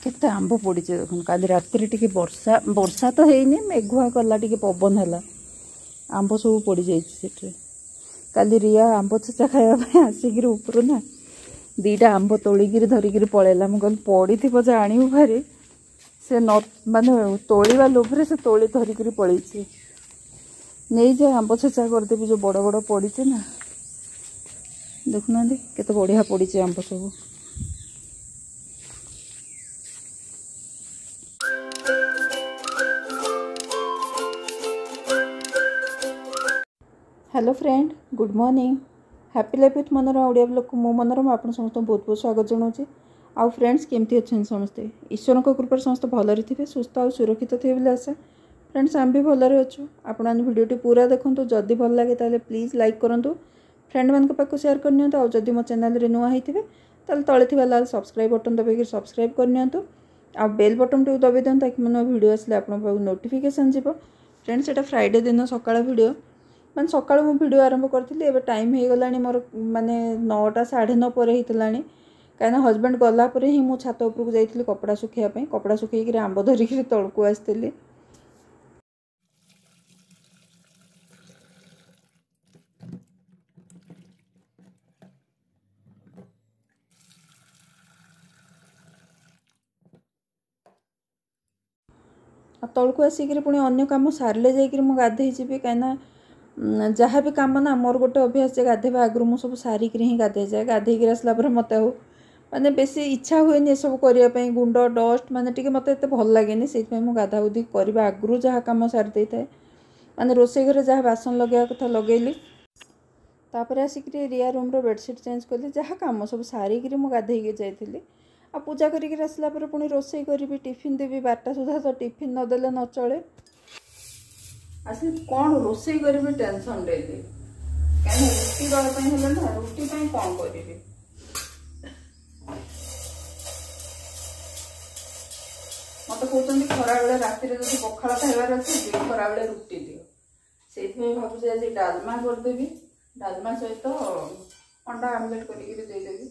केते आंब पड़ी देखुन काली राति टी वर्षा वर्षा तो है मेघुआ कला टी पवन है आंब सब पड़ जाए काली रिया आंब चेचा खाया आसिक ऊपर ना दीटा आंब तोलिकी धरिकी पलैला मुझे पड़ी थी आणु भारी से न माने तोलिबा लोभरे से तोली धरिकी पलैची नहीं जे आंब चेचा करदेवी जो बड़ बड़ पड़ी ना देखुना केते बढ़िया पड़ी आंब सब। Hello friend good morning happy life with Manorama Odia blog को मो मनोरमा आप समस्त बहुत बहुत स्वागत जनाऊँ। आउ फ्रेंड्स केमती अच्छे समस्ते ईश्वर कृपा समस्त भलरे थे सुस्थ और सुरक्षित थे बोले आशा। फ्रेंड्स आम भी भलरे अच्छु आपण भिडियोटी पूरा देखूँ जदि भल लगे ताले प्लीज लाइक करूँ फ्रेंड मान पाक शेयर करनी आउ जदि मो चैनल रे नुआ होते ताले तले थिबा लाल सब्सक्राइब बटन दबाई सब्सक्राइब करनी आ बेल बटन टी दबाई दिखाँ ताकि मोर वीडियो आसले आपन पाक नोटिफिकेशन जीव। फ्रेंड्स एटा फ्राइडे दिन सकाळ वीडियो माने सकाळ मु वीडियो आरंभ करथिली एबे टाइम हे गलानी मोर माने 9टा 9:30 पर हितलानी काना हस्बैंड गला पर ही मु छात ऊपर को जाइथिली कपड़ा सुखिया पई कपड़ा सुखै कि आंब धरि कि तळकु आस्थिली। तळकु आसिक पुणी अन्य काम सारले जाइकि मु गाधै जिबि काना जहाँ भी कम ना मोर गोटे अभ्यास गाधेवा आगु मुझे सब सारिक ही गाधे जाए गाधे आसला मत माने बेसी इच्छा हुए ये सब करने गुंड डस्ट माने टी मत भल लगे से गाधा गुधी करने आगु जहाँ कम सारी दे था माने रोसे घर जहाँ बासन लगे कथा लगेली तापर आसिक रिया रूम रो बेडसीट चेंज कली जहाँ कम सब सारिक गाधे जाइली आ पूजा करसला पुणी रोसे करी टिफिन देवी 12टा सुधा तो टिफिन नदेले न चले आसे कौन रोसे करी टेंशन डेली कहीं रुटी दवा ना रुटी कौन करी मत कहते खरा बेले राति पखाड़ खाइबार अच्छे खरा बेले रुटी दियो से भावुँ आज डालमा करदेवी डालमा सहित अंडा आमलेट करदेवी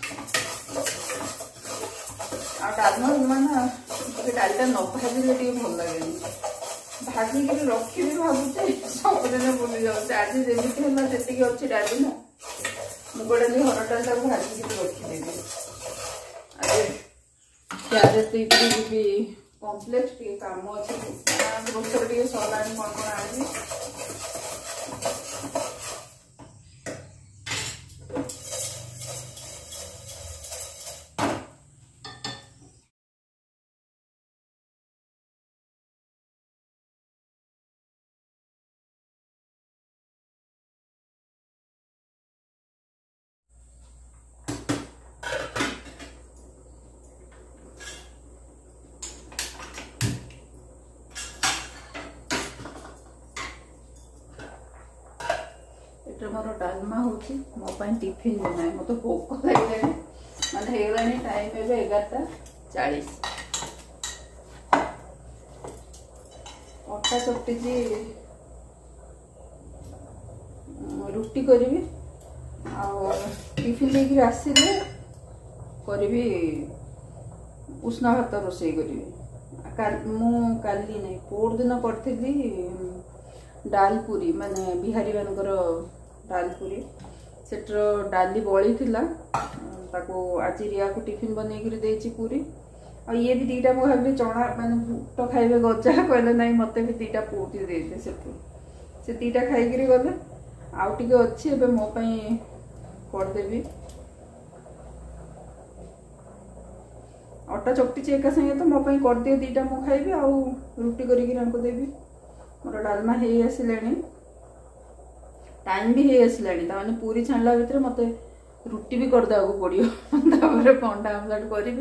आ डालमा ना डालटा न भाजिले भल लगे भाजिक रखी भावुचे सबुदिन भूली जाऊे आज जमी है अच्छी डाली ना मुग डाली हर डाल भाजिक रखीदेवी आज क्यारेट जी कम्प्लेक्स टे कम अच्छे ग्रोसरी टे सरला कौन कौन आनी मोर डालमा होची मो पाई टिफिन बनाए मत भोक लगे माने हेगलानी टाइम एबे 11:40 अटा चकटी जी रुटी करी टिफिन लेकिन आसिले करी उष्णा भात रोसे करी काली नहीं पोर दिन करी डाल पूरी माने बिहारी मानकर डाल पूरी सेटर डाली बड़ी थिला ताको आज रिया को टिफिन बनई देची पूरी और ये भी दीटा मो भाभी चना माने बुट खाइबे गजा कहले नहीं मते भी दीटा पूरी दे दे से दीटा खाई करी गले आउ टिके अच्छी एबे मो पई कर देबी अटा चकटी चे एका संगे तो मो पई कर दिए दीटा मो खाइबे आउ रुटी करी रंको देबी मोर डालमा हे आसिलानी टाइम भी है आसलानी ताने पूरी छाणला भितर मते रुटी भी कर देबा पड़ियो तापर अंडा आमलेट करी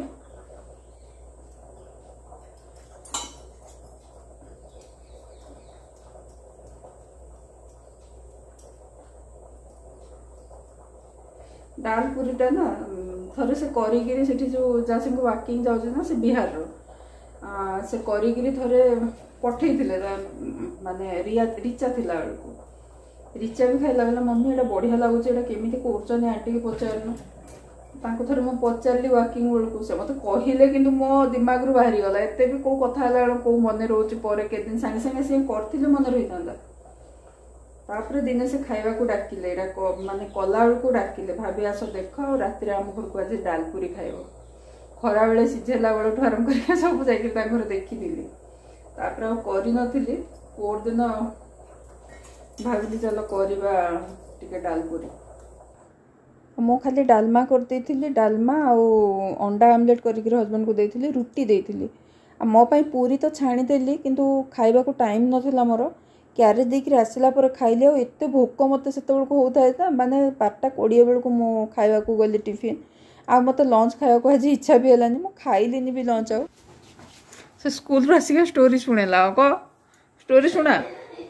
डाल पूरीटा ना थरे से करी से जो जहाँ को वाकिंग जाऊँ ना से बिहार रो से करी थरे पठे माने रिचा थिला बेलू रिचा भी खाइला बेला मम्मी एटा बढ़िया लगुच केमी कर आंटी की पचार तांको थोड़े मो पचारि वाकिंग बेलू से मत कहले कि मो दिमाग रू बाहरी गला एते भी को कथा हला को मन रोच पर के दिन संगे संगे से करथिले मन रही था तापर दिने से खाइबा को डाकिले एटा माने कला को डाकिले भाभी आस देख राति आम घर को आज डालपुरी खाइब खरा बेले सिझेला बेलू आरंभ कर सब जाकर देखी तापर आरी नी पोर दिन भाविली चल करवा टिके डालपुरी मो खाली डालमा कर डालमा आउ अंडा आमलेट करके हजबैंड को देती रुटी देती मो पाई पूरी तो छाणीदेली किंतु खाइबा को टाइम नथिला मोर क्यारेज देकर आसला पर खाइली आ एत भोक मत से होता है माने 5:20 बेलू मो खाइबा को गली टिफिन आ मत लंच खाइबा को आज इच्छा भी हलानी मो खाइलिनी भी लंच आउ से स्कूल आसिक स्टोरी शुणेला क स्टोरी शुणा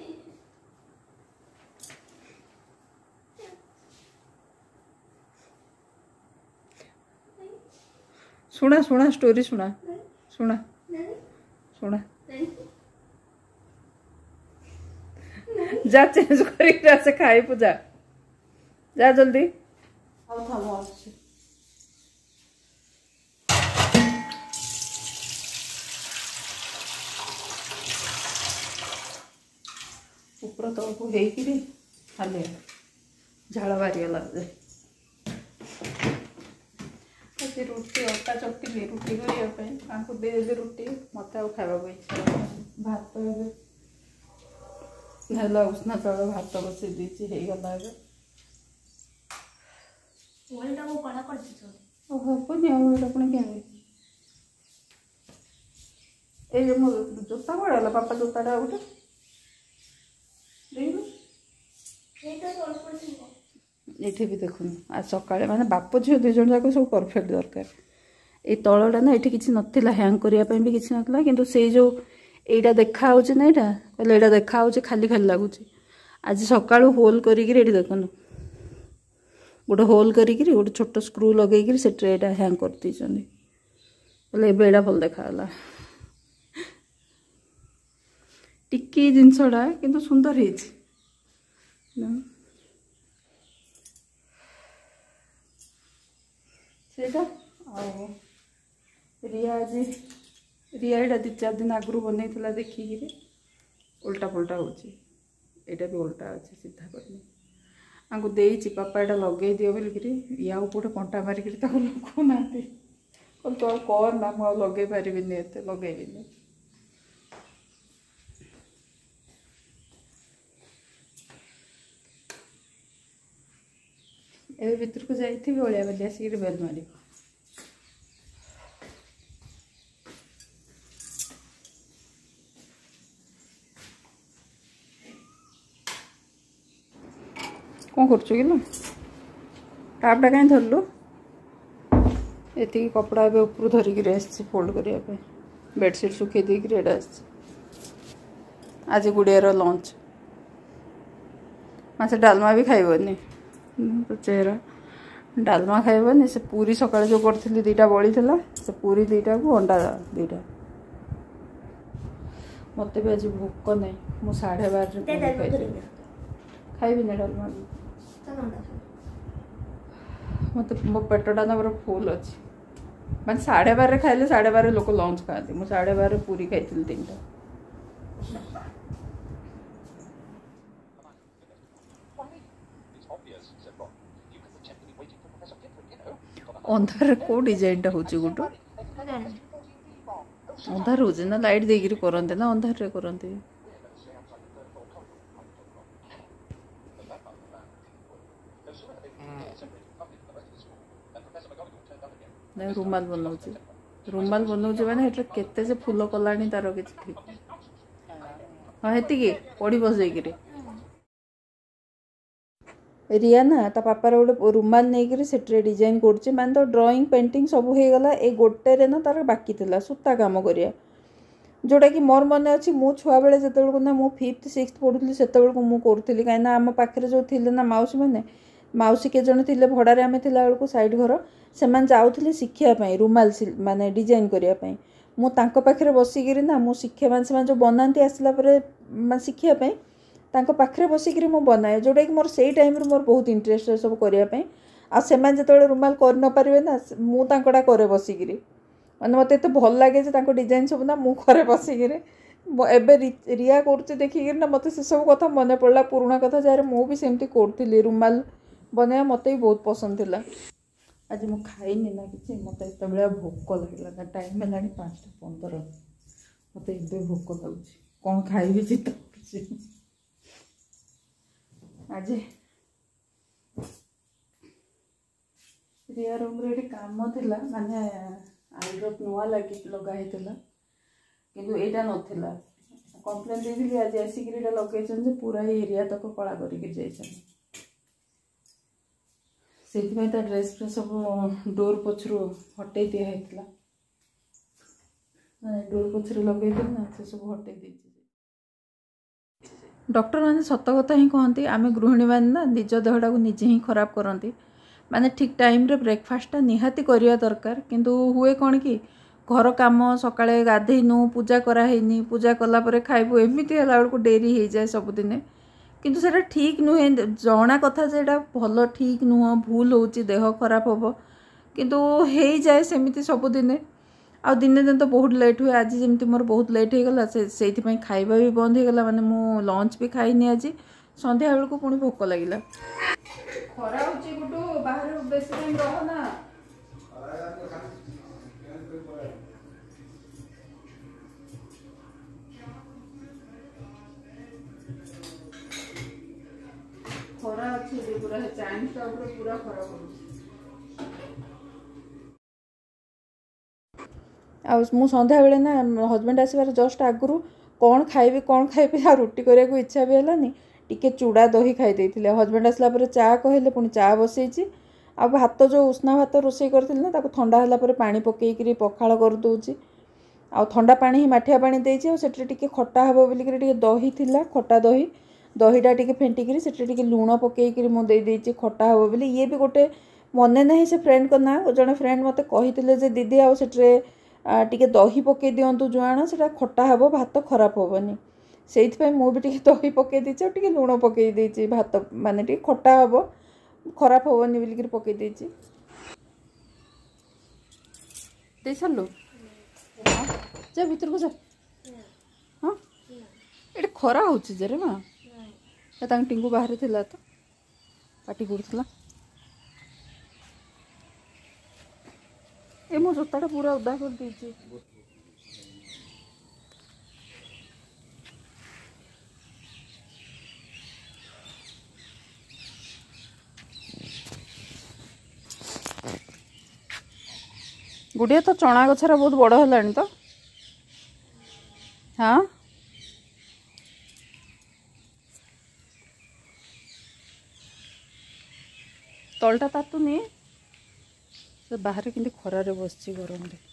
सुना सुना स्टोरी सुना सुना सुना जा चेंज कर से खाई पूजा जा जल्दी ऊपर तो होकि खाली झाड़ बाहरी गला रुटी अटा चकटी रुटी करने दे रुटी मत खावा इच्छा भात है उष्णा चाउल भात बसई देती गला हबनी आने ये मो जोता कड़ा पापा जोता गोटे ये भी देखुन आज सकाଳେ माने बाप झील दुई जन जाक सब परफेक्ट दरकार ये तलटा ना ये किसी नाला हैंग करने भी किसी नाला किंतु से जो यहीटा देखा ना यहाँ कहले यहाँ देखा खाली खाली लगुच आज सका होल कर देखुन गोटे होल कर गोटे छोट स्क्रू लगे से ट्रेटा हैंग कर बोले एड़ा भल देखा टिकी जिनसटा किंतु सुंदर है रिया आज रिया यहाँ 2-4 दिन आगु बनई देखिकी उल्टा पुल्टा होटा भी उल्टा अच्छे सीधा करनी आंको देची पापा यहाँ लगे दियो बोलिकी या गोटे कंटा मारिक लगना कल तो कर ना मुझे लगे पारि एत लगेबी ए भीतर को जाइए ओलिया बाली आसिक बेल मार कौन कर टापटा कहीं धरलु ये कपड़ा ए ऊपर धरिकी आसी फोल्ड करने बेडसीट सुखे देकर आज गुड़ियार लंच मासे डालमा भी खाइबनी तो चेहरा डालमा खाइबनी से पूरी सकाଳେ जो करी 2टा बड़ी से पूरी 2टा को अंडा 2टा मत भी आज भोक नहीं मु 12:30 खाइबी ना डालमा मत मो पेटटा ना पूरा फुल अच्छी मैंने 12:30 खाइले 12:30 लोक लंच खाते मुझे 12:30 पूरी खाई 3टा अंधार को डिजाइन टा होची गुटो अंधार हो ना लाइट देगिरी करंते ना अंधार रे करंते नहीं रुमाल बनाऊँ मैंने एटा केते से फूल कलानी तार किसी ठीक हाँ हेतिकी पड़ी बस जाइए रिया ना ता पापार गोटे रुमाल नहीं से डिजाइन कर मान तो ड्राइंग पेंटिंग सब हो गला ए गोटे ना तार बाकी थी सूता काम करिया जोटा कि मोर मन अच्छी मु छुआ बेले जो ना मु 5th 6th पढ़ुली से मुझे कहीं आम पाखे जो थे ना मौसी मैंने मौसी के जन थे भड़ारे आम थी साइड घर से जाऊे शिखापी रुमाल माने डिजाइन करने मु पाखे बसिकी ना मु शिखे से जो बनाती आसला शिखापी पाखे बसिकी मु बनाए जोटा कि मोर से टाइम मोर बहुत इंटरेस्ट सब करने आ सेमान जो रुमाल कर न पारे ना मु तांकड़ा करे बसिकी माने मत एत भल लगे डिजाइन सब ना मु करे बसिकी एबे रिया कर देखिक ना मत से सब कथा मन पड़ा पुराणा कथा जहाँ मुझे सेमती करी रुमाल बनवा मत भी बहुत पसंद थी। आज मु खाइनी ना कि मत एत भोक लगे टाइम है 5:15 मत ए भोक लगुच कौन खाइबी चिंता आज रिया रूम रे काम थिला माने आईड्रप नुआ लगी लगाई किंतु एटा नथिला कंप्लेन देली आज आसिक लगे पूरा एरिया तक कला करके जाइछन ड्रेस फ्रेस सब डोर पछरु हटे दिया हेतला माने डोर पछरु लगे ना से सब हटे दी डॉक्टर मैंने सत कथा ही कहती आम गृहिणी मैंने ना निज देहटा को निजे ही खराब करती माने ठीक टाइम रे ब्रेकफास्टा निहाती करवा दरकार किंतु हुए कौन कि घर काम सकाळे गाधेनु पूजा कराइनी पूजा कलापर खाइबू एमती है बेलू डेरी हो जाए सबुदिने किंतु सेटा ठीक नुहे जना कथा से भल ठीक नुह भूल हो देह खराब हम किंतु हो जाए सेमती सबुदिने आ दिने दिन तो बहुत लेट हुए आज जमी मोर बहुत लेट हो गला से खाइबा भी बंद हो गला माने मु लंच भी खाइनी आज संध्या बेलू पुणी भोक लगिला खरा होची गुटू बाहर बेसी टाइम रह ना खरा अच्छी पूरा चाइनीज टा पूरा खरा करूँ मु संध्या बेले ना हजबैंड आसबार जस्ट आगु कौन खाइबी आ रुटी करने को इच्छा भी है टिके चूड़ा दही खाई हजबैंड आसला चा कहले पुणी चा बसई आ भात जो उष्णा भात रोषे करी ना ठंडा है पानी पकईकरी पखाड़ करदे आ ठंडा पानी ही माठिया पानी देती टे खटा हे बोलिकी दही थिला खटा दहीटा टे फेंटिकी से लुण पकईकरी मुझे खटा हे बोली ये भी गोटे मने ना से फ्रेंड का ना जड़े फ्रेंड मत कही दीदी आ टे दही पकई दिंतु जुआण से खटा हे भात खराब हेनी से मुझे टे दही पकई देती टे लुण पकई देती भात माने टे खटा हे खराब हेनी बोलिक पकई देती दे सारू जा भीतर को जा हाँ ये खरा हो रे माँ टिंगू बाहर थिला तो पाटी पड़ता ए मो जोताटा पूरा उदा कर दीजिए गुड़िया तो चना गछरा बहुत बड़ है तो हाँ तलटा तातुनी बाहर कि खरारे बस गरम रे